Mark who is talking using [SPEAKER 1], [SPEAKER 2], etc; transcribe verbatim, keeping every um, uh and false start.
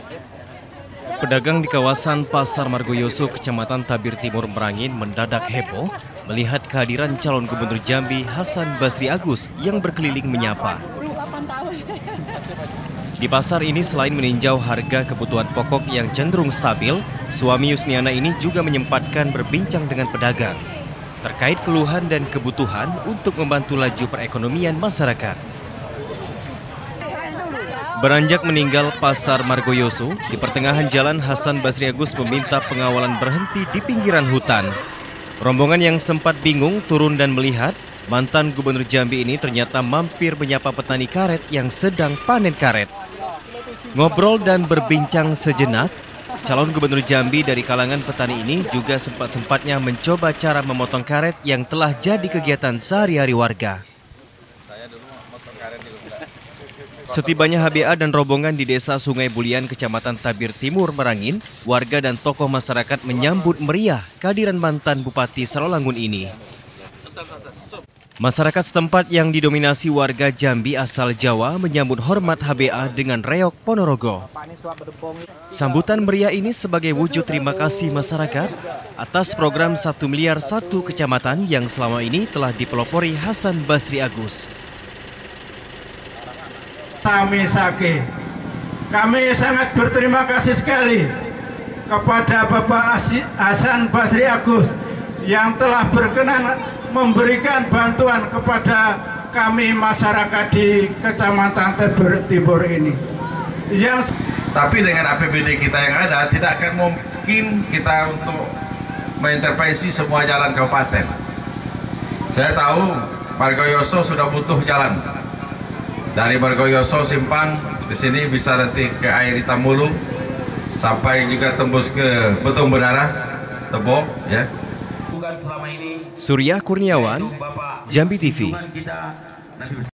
[SPEAKER 1] Pedagang di kawasan Pasar Margoyoso, Kecamatan Tabir Timur, Merangin mendadak heboh melihat kehadiran calon gubernur Jambi Hasan Basri Agus yang berkeliling menyapa. Di pasar ini selain meninjau harga kebutuhan pokok yang cenderung stabil, suami Yusniana ini juga menyempatkan berbincang dengan pedagang terkait keluhan dan kebutuhan untuk membantu laju perekonomian masyarakat. Beranjak meninggal Pasar Margoyoso, di pertengahan jalan Hasan Basri Agus meminta pengawalan berhenti di pinggiran hutan. Rombongan yang sempat bingung turun dan melihat mantan gubernur Jambi ini ternyata mampir menyapa petani karet yang sedang panen karet. Ngobrol dan berbincang sejenak, calon gubernur Jambi dari kalangan petani ini juga sempat-sempatnya mencoba cara memotong karet yang telah jadi kegiatan sehari-hari warga. Setibanya H B A dan rombongan di desa Sungai Bulian, Kecamatan Tabir Timur, Merangin, warga dan tokoh masyarakat menyambut meriah kehadiran mantan Bupati Sarolangun ini. Masyarakat setempat yang didominasi warga Jambi asal Jawa menyambut hormat H B A dengan reog Ponorogo. Sambutan meriah ini sebagai wujud terima kasih masyarakat atas program satu miliar satu kecamatan yang selama ini telah dipelopori Hasan Basri Agus.
[SPEAKER 2] Kami Sake, kami sangat berterima kasih sekali kepada Bapak Hasan Basri Agus yang telah berkenan memberikan bantuan kepada kami masyarakat di Kecamatan Tabir Timur ini. Yang
[SPEAKER 3] tapi dengan A P B D kita yang ada tidak akan mungkin kita untuk mengintervensi semua jalan kabupaten. Saya tahu Margoyoso sudah butuh jalan. Dari Margoyoso Simpang di sini bisa nanti ke air Hitam Mulu sampai juga tembus ke Betung Benara, Tebo, ya.
[SPEAKER 1] Surya Kurniawan, Jambi T V.